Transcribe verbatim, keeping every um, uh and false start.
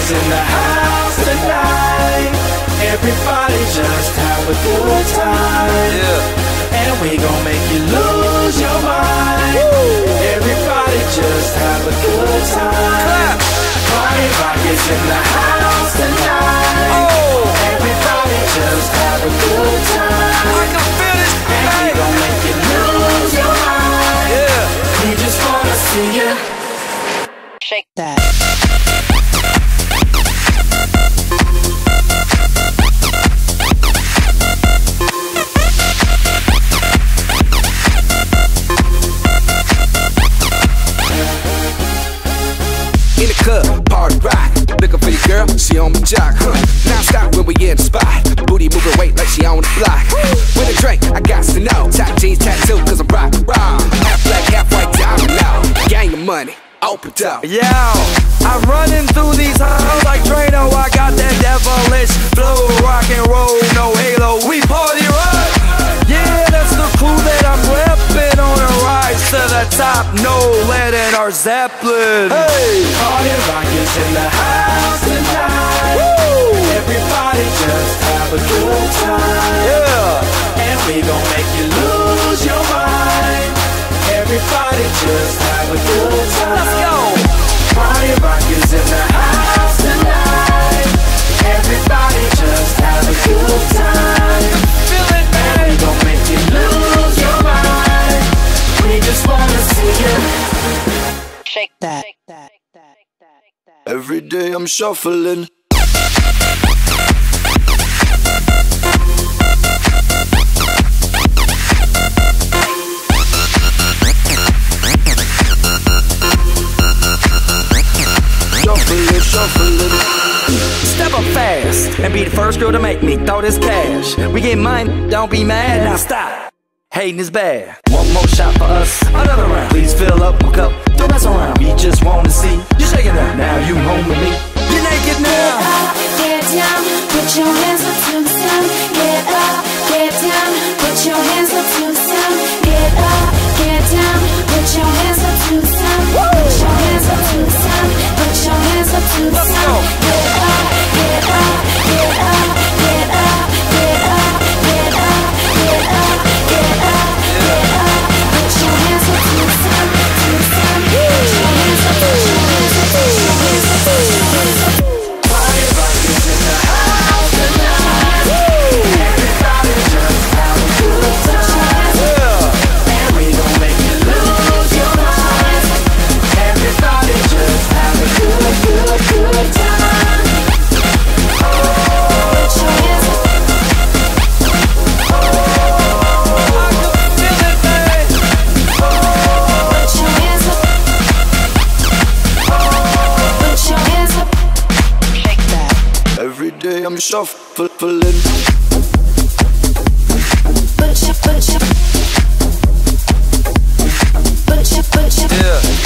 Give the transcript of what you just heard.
is in the house tonight. Everybody just have a good time. Yeah. And we gon' make you lose your mind. Woo. Everybody just have a good time. Party rock is in the house tonight. Oh. Everybody just have a good time. I can feel this. And we gon' make you lose your mind. Yeah. We just wanna see you shake that. In the club, party rock. Looking for your girl, she on my jock, huh? Now stop when we in the spot. Booty moving weight like she on the block. With a drink, I got to know. Top jeans tattoo, cause I'm rock raw. Half black, half white, diamond now. Gang of money, open up. Yo, I'm running through these halls like Drano. I got that devilish flow, rock and roll, no halo. We party rock. Yeah, that's the crew that I'm reppin' on a rise to the top. No lead in our Zeppelin. Hey, party rock is in the house tonight. Woo! Everybody just have a good time. Yeah, and we gon' make you lose your mind. Everybody just have a good time. Let's go. Party rock is in the house tonight. Everybody just have a good time. Feel it, man. And we gon' make you lose your mind. We just wanna see you shake that. Every day I'm shuffling. Shuffling, shuffling. Step up fast and be the first girl to make me throw this cash. We get mine, don't be mad. Now stop. Hating is bad. One more shot for us, another round. Please fill up my cup, don't mess around. We just wanna see you shaking that. Now you home with me. You're naked now. Get up, get down, put your hands up to the sun. Get up, get down, put your hands up to the sun. Get up, get down, put your hands up to the sun. Put your hands up to the sun. Put your hands up to the sun. Get up, get up, get up, get up, get up, get up, get up, get up, get up. Put your hands up to the sun, to the sun. Put your hands up, put your hands up, put your hands up, put your hands up. Party rock is in the house tonight. Everybody just have a good time. Yeah. And we gon' make you lose your mind. Everybody just have a good, good, good time. Oh, put your hands up. I can feel it, man. Put your hands up. Put your hands up. Shake that. Every day I'm shuffling. Put your, put your, put your, put your. Yeah.